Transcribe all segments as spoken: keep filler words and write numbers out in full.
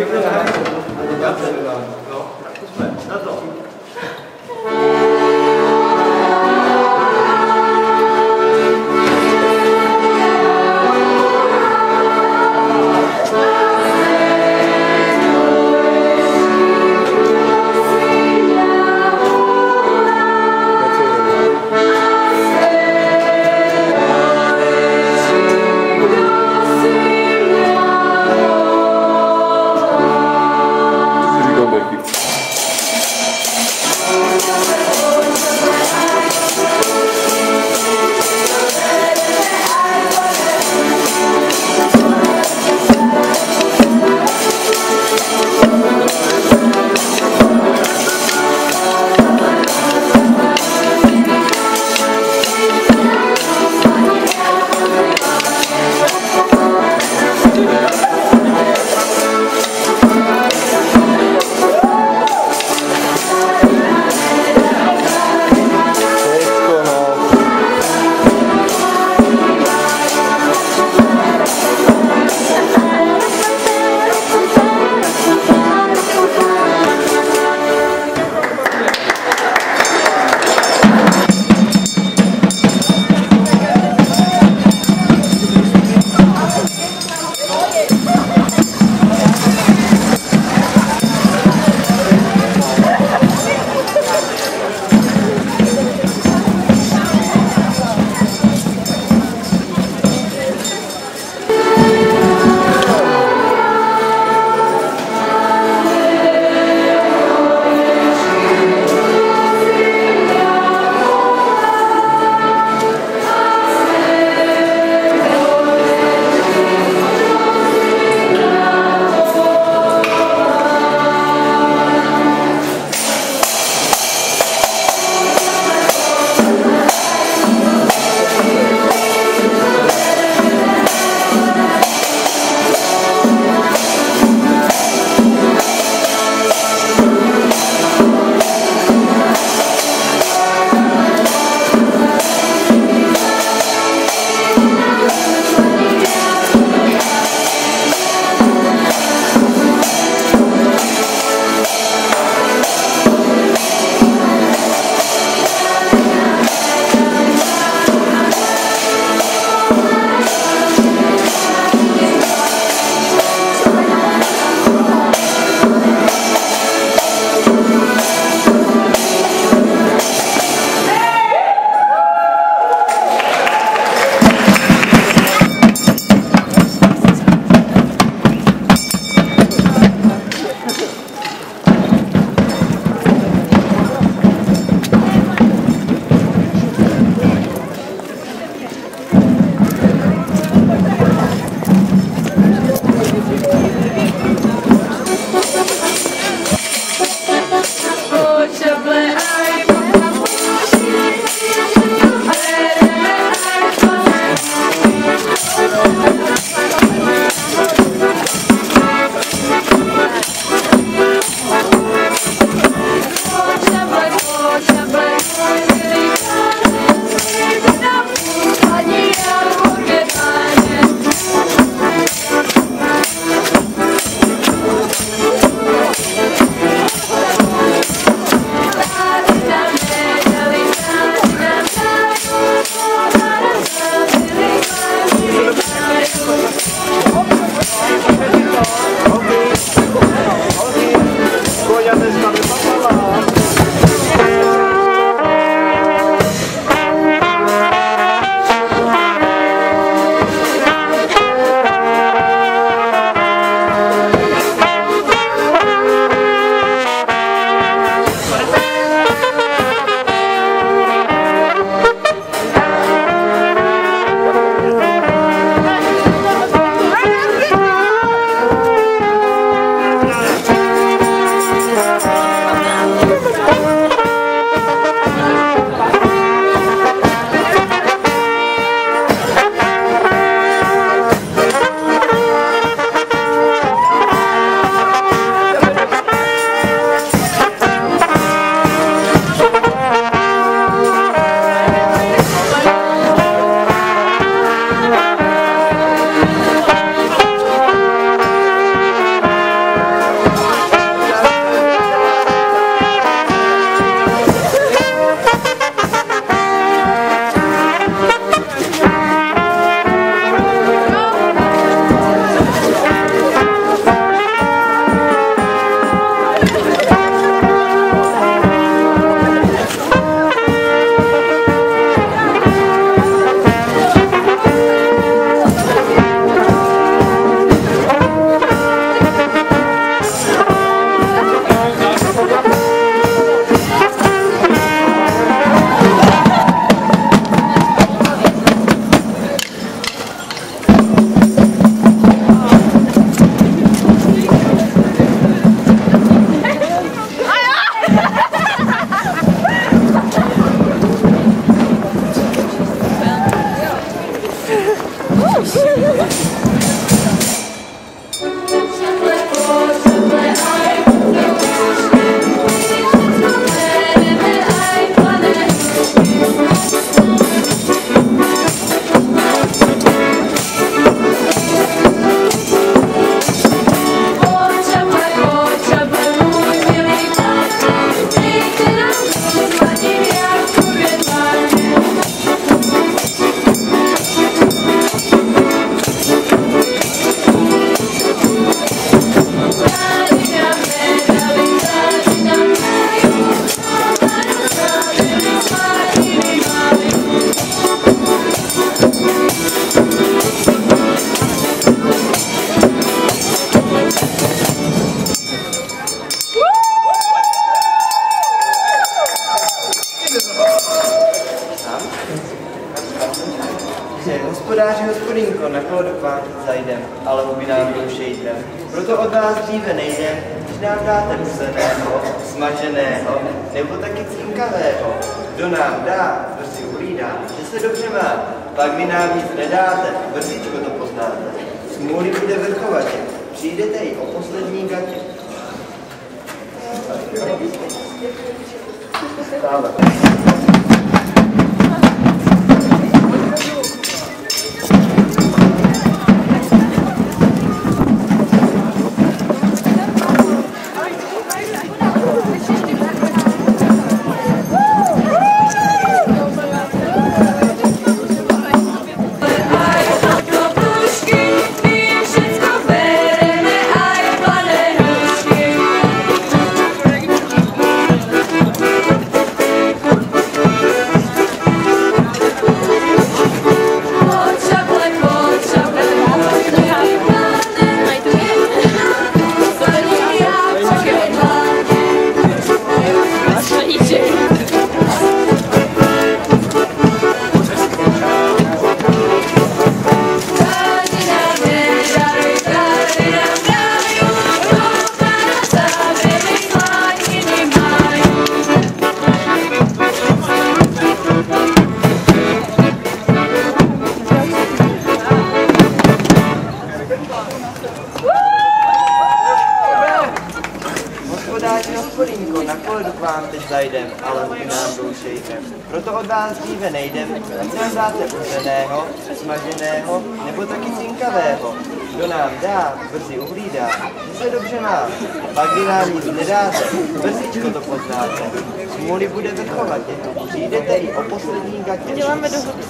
pěkně zahrát. No, tak to jsme. Na to. kolo k vám zajdem, ale huby nám doušejtem. Proto od vás dříve nejdem, když nám dáte pseného, smaženého, nebo taky cinkavého. Kdo nám dá, kdo si uhlídá, že se dobře má, pak vy nám nic nedáte, brzíčko to poznáte. Smůly bude vrchovatě, přijdete i o poslední gatě. Stále. Hospodinko, na koledu k vám teď zajdem, ale huby nám doušejtem. Proto od vás dříve nejdem, ať nám dáte uzeného, smaženého, nebo taky cinkavého. Kdo nám dá, brzy uhlídá, že se dobře má, pak vy nám nic nedáte, brzíčko to poznáte. Smůly bude vrchovatě, přijdete i o poslední gatě. Děláme dohodu.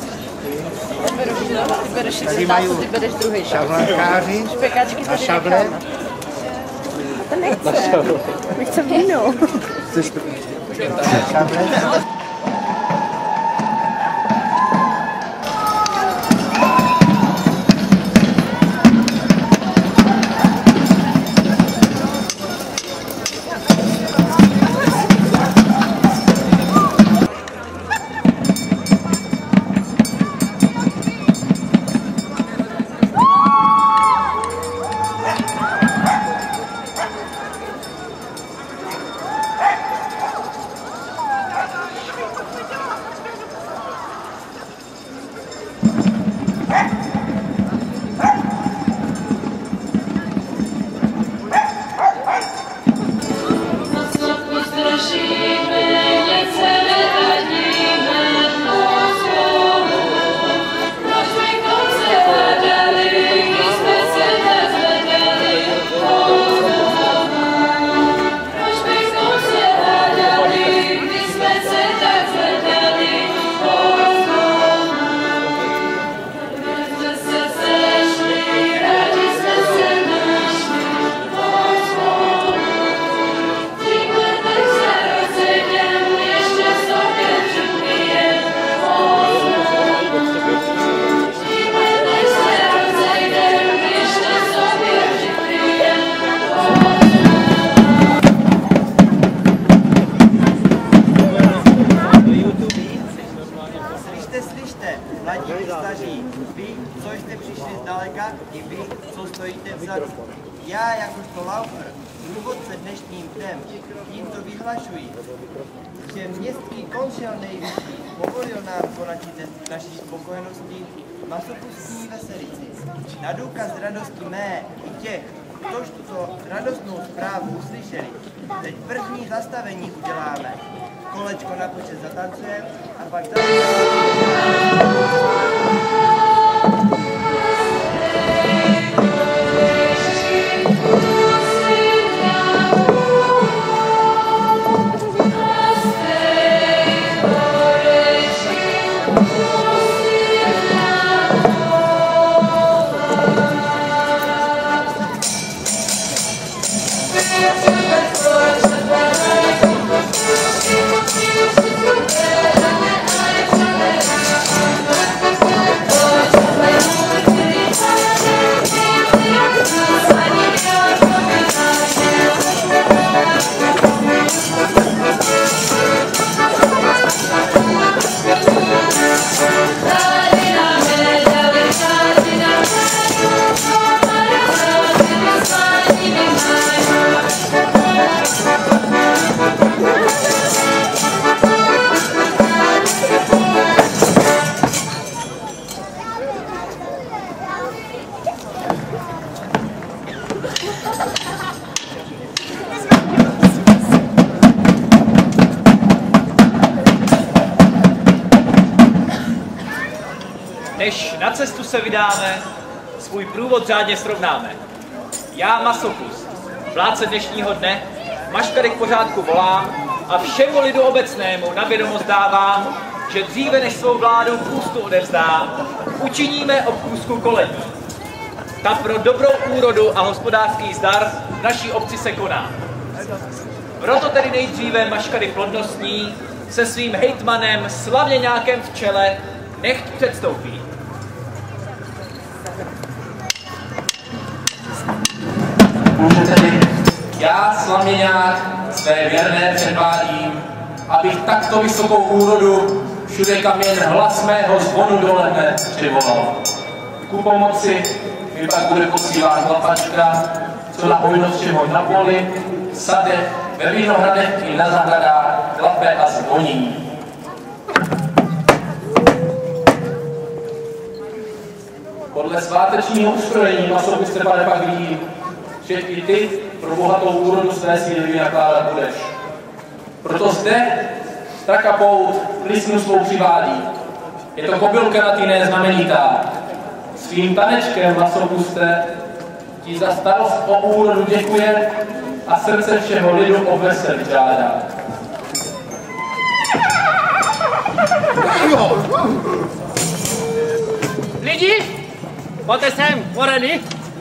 Ty bereš jeden tásu, ty bereš druhý. Šavlankáři a šavle. To nechce. My chceme jinou. Mladí i staří, vy, co jste přišli zdaleka, i vy, co stojíte vzadu. Já, jakožto laufer, průvodce dnešním dnem, tímto vyhlašuji, že městský konšel nejvyšší povolil nám konat naší spokojenosti masopustní veselici. Na důkaz radosti mé i těch, kdož tuto radostnou zprávu uslyšeli, teď první zastavení uděláme. Kolečko na počet zatancujeme a pak La než na cestu se vydáme, svůj průvod řádně srovnáme. Já, Masochus, vládce dnešního dne, maškary k pořádku volám a všemu lidu obecnému na vědomost dávám, že dříve než svou vládu půstu odevzdám, učiníme obchůzku kolední. Ta pro dobrou úrodu a hospodářský zdar v naší obci se koná. Proto tedy nejdříve maškary plodnostní se svým hejtmanem Slavněňákem v čele nechť předstoupí. Může tedy já, Slavněňák, své věrné předvádím, abych takto vysokou úrodu všude, kam jen hlas mého zvonu doledne, přivolal. Ku pomoci mi pak bude posílát chlapačka, co na hojnost čeho na poli, v sade, ve vinohradech i na zahradách klape a zvoní. Podle svátečního ustrojení Masochu Stepane pak ví, že i ty pro bohatou úrodu své síly vynakládat budeš. Proto zde tak a pout listnu svou přivádí. Je to kobylka na týné znamenitá. Svým tanečkem, Masochuste, ti za starost o úrodu děkuje a srdce všeho lidu o vesel žádá. Lidi, pojďte sem, moreny.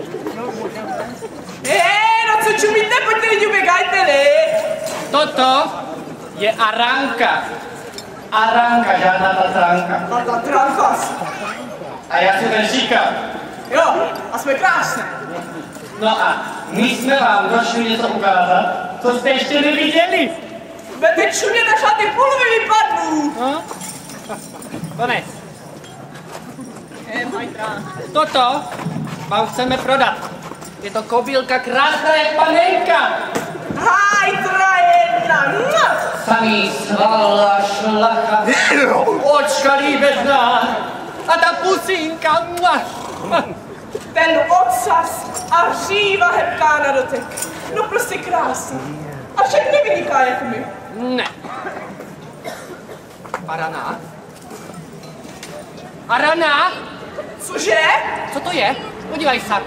Hej, no co čumíte, pojďte lidi, uběgajte, ne? Toto je aranka. Aranka, žádná tatranka. A ta trankas. A já si ten říkám. Jo, a jsme krásné. No a my jsme vám došli něco ukázat, co jste ještě neviděli. Budete čumět, až na ty půlvy vypadnou. No? Konec. Hej, majtra. Toto vám chceme prodat. Je to kobylka krásná jak panenka. Hajtra jedna, no. Samý sval a šlacha, očka líbezná a ta pusínka. Ten ocas a říva hebká na dotek. No prostě krásný. A však nevyniká jako my. Ne. Arana? Arana? Cože? Co to je? Podívej se.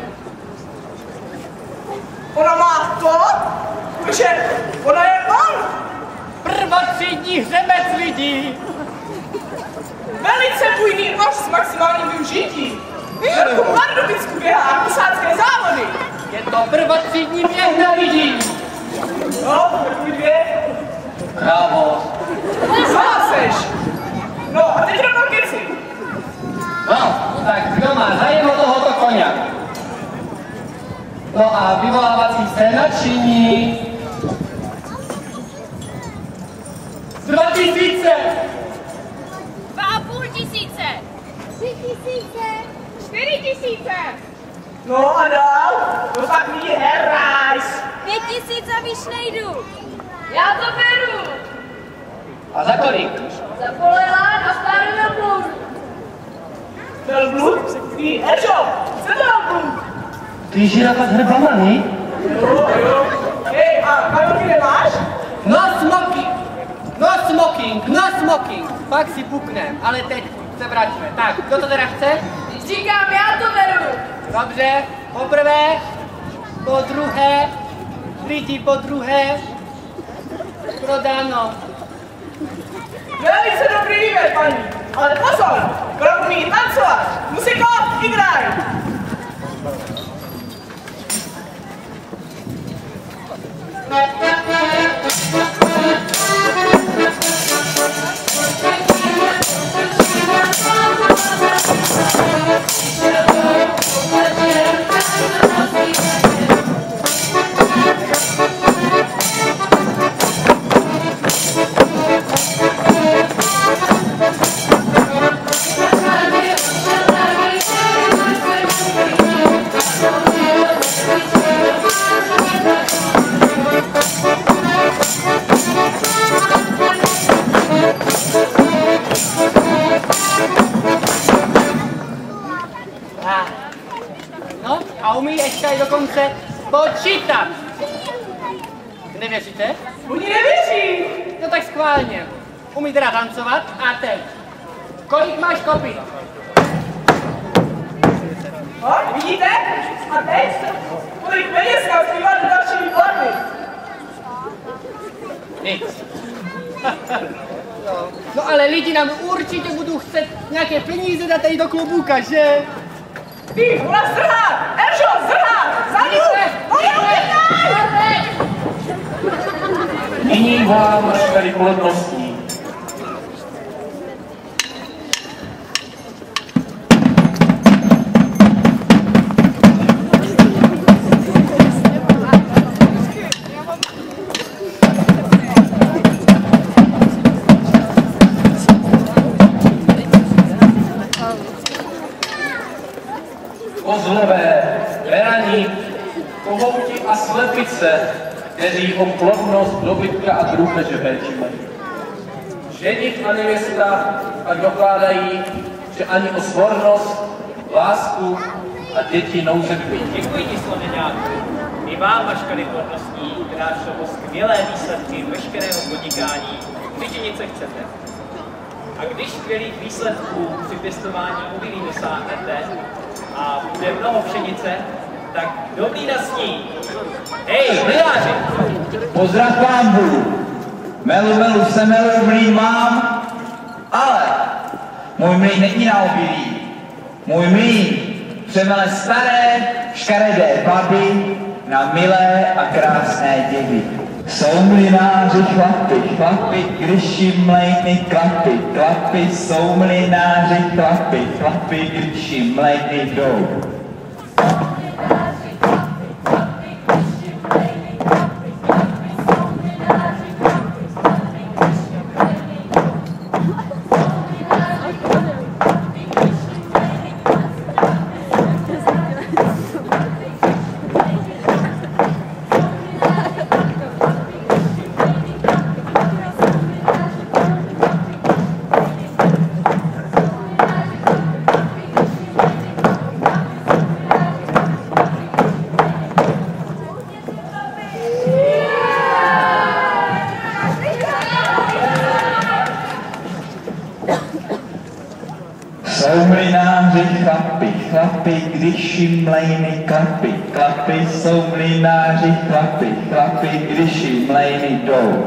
Ona má to? Takže ona je on. Prvotřídní hřebec lidí. Velice bujný až s maximálním využití. Jako Pardubicku běhá a posádské závody. Je to prvotřídní běh na lidí. No, takový dvě. Bravo. Sama seš. No a teď rovnou keci. No, tak kdo má zájem o tohoto koně? No a vyvolávací scéna činí dva tisíce. Dva a půl tisíce. Tři tisíce. Čtyři tisíce. No a dál. No tak mi je herajs. Pět tisíc a víš nejdu. Já to beru. A za kolik? Za polelán a starý velblud. Velblud? Ty, Ežo, co to velblud? Ty žirafa s hrbama, ne? Jo, jo. Hej, a kalorky nemáš? No smoking, no smoking, no smoking. Pak si puknem, ale teď se vraťme. Tak, kdo to teda chce? Říkám, já to beru. Dobře, poprvé, po druhé, lidi po druhé, prodáno. Velice dobrý výběr, paní. Ale pozor, krom umí tancovat, muziko, igraj. No, a umí ještě i dokonce počítat. Nevěříte? Oni nevěří. No tak schválně. Umí teda tancovat a teď. Kolik máš kopit? No, vidíte? A teď? Kolik peněz nám zbývá do další výplаты? Nic. No ale lidi nám určitě budou chcet nějaké peníze dát tady do klobůka, že? Ty, vole, zrhát! Eržo, zrhát! Za ním! Nyní volám maškary plodností. Kozlové, berani, kohouti a slepice, kteří o plodnost dobytka a drůbeže péčíme. Ženich a nevěsta pak dokládají, že ani o svornost, lásku a děti nouze dbí. Děkuji ti, Sloveňáku. I vám, maškary plodnostní, přinášelo skvělé výsledky veškerého podnikání, když nic chcete. A když skvělých výsledků při pěstování obilí dosáhnete a bude mnoho pšenice, tak dobrý na sní. Hej, mlynáři! Pozdrav pánbů! Melu, melu, semelu, mlýn mám, ale můj mlýn není na obilí. Můj mlýn přemele staré, škaredé baby na milé a krásné děvy. Jsou mlynáři chlapy, chlapy, když jim mlejny klapy, klapy, jsou mlynáři chlapy, chlapy, když jim mlejny jdou. Jsou mlynáři chlapy, chlapy, když jim mlejny klapy, klapy, jsou mlynáři chlapy, chlapy, když jim mlejny jdou.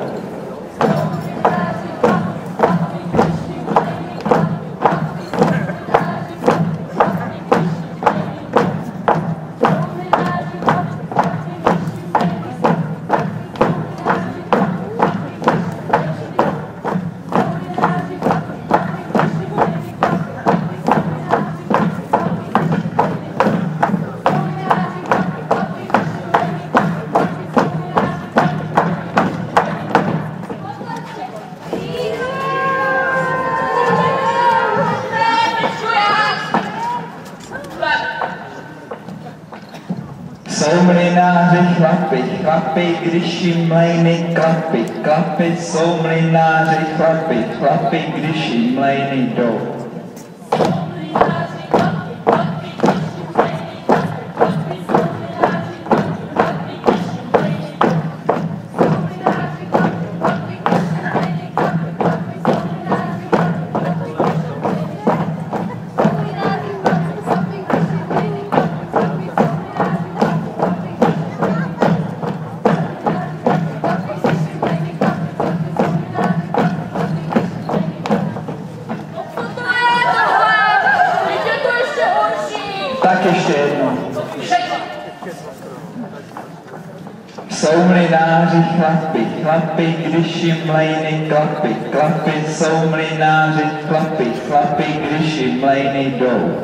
Jsou mlynáři chlapy, chlapy, když jim mlejny klapy, klapy, jsou mlynáři chlapy, chlapy, když jim mlejny jdou. Tak ještě jednou. Jsou mlynáři chlapy, chlapy, když jim mlejny klapy, klapy, jsou mlynáři chlapy, chlapy, když jim mlejny jdou.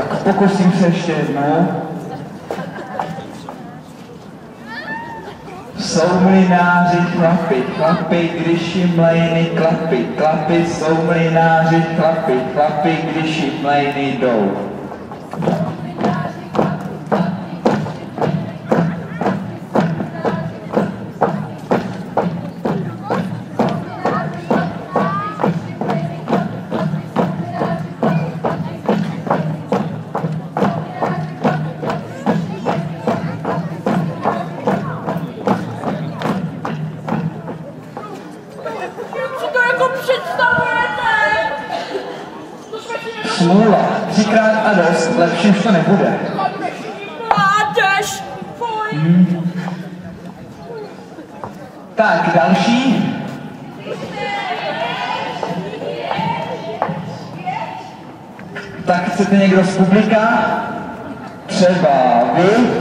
Pokusím se ještě jednou. Jsou mlynáři chlapy, chlapy, když jim mlejny klapy, klapy jsou mlynáři chlapy, chlapy, když jim mlejny jdou. Smůla, třikrát a dost, lepší už to nebude. Mládež, Hmm. Tak, další. Tak chcete někdo z publika? Třeba vy?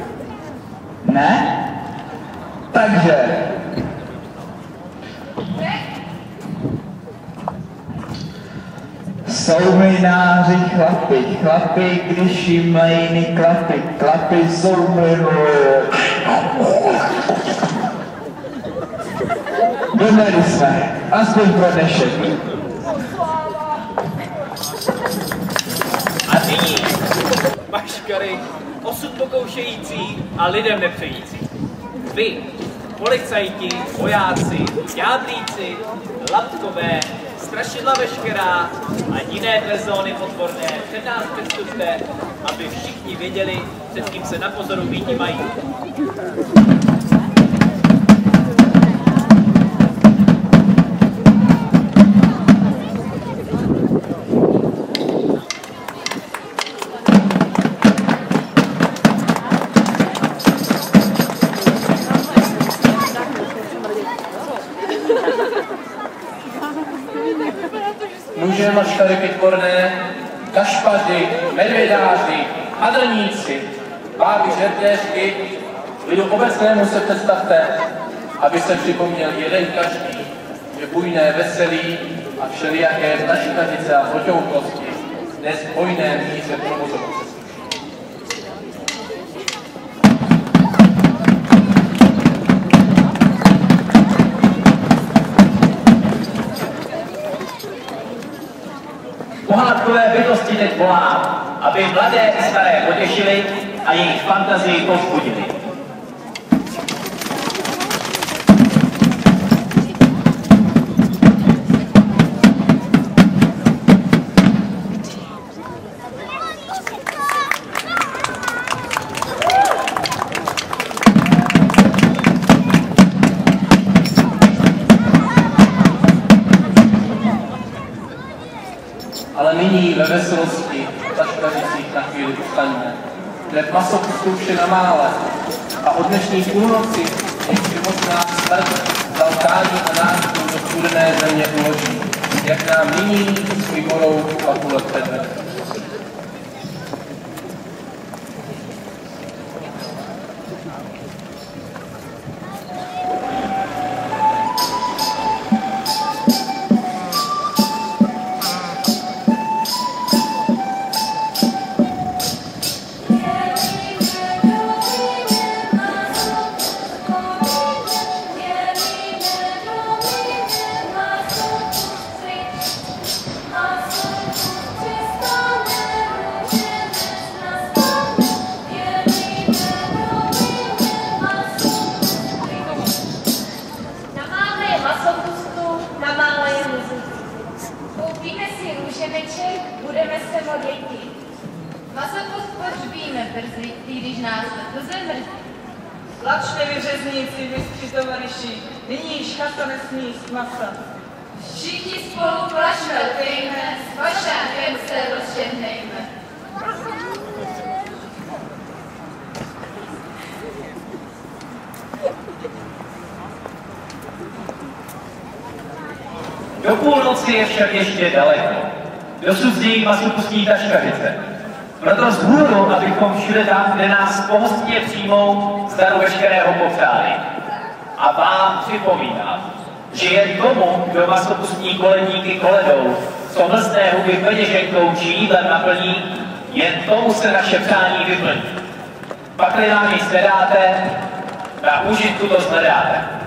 Ne? Takže... Jsou mlynáři chlapy, chlapy, když jim mlejny klapy, klapy jsou mlynáři. Domleli jsme, aspoň pro dnešek. A nyní maškary, osud pokoušející a lidem nepřející. Vy, policajti, vojáci, ďáblíci, lapkové, strašidla veškerá a jiné persony potvorné před nás předstupte, aby všichni věděli, před kým se na pozoru býti mají. Muže, maškary pitvorné, kašpaři, medvědáři, hadrníci, báby, žertéřky, lidu obecnému se představte, aby se připomněl jeden každý, že bujné veselí a všelijaké značkanice a proťoukosti dnes v hojné míře provozovat. Pohádkové bytosti teď volám, aby mladé i staré potěšili a jejich fantazii povzbudili. Ale nyní ve veselosti zaškařících na chvíli ustaňme. Hned masopustů vše na mále a od dnešní půlnoci jim životná smrt dal kání a nástup do studené země uloží, jak nám nyní svůj morou papule předvede. Budeme se modlit. Masopust pohřbíme brzy, když nás to zemrzí. Plačte vy řezníci, mistři tovariši, nyní šchata nesmí z masa. Všichni spolu plačme, lpejme, s pašákem se rozžehnejme. Do půlnoci je však ještě daleko. Dosud zdějí masopustní taškařice. Proto vzhůru, abychom všude tam, kde nás pohostně přijmou, zdaru veškerého popřáli. A vám připomínám, že jen tomu, kdo masopustní koledníky koledou, co mlsné huby peněženkou či jídlem naplní, jen tomu se naše přání vyplní. Pakli nám nic nedáte, Na užitku to shledáte.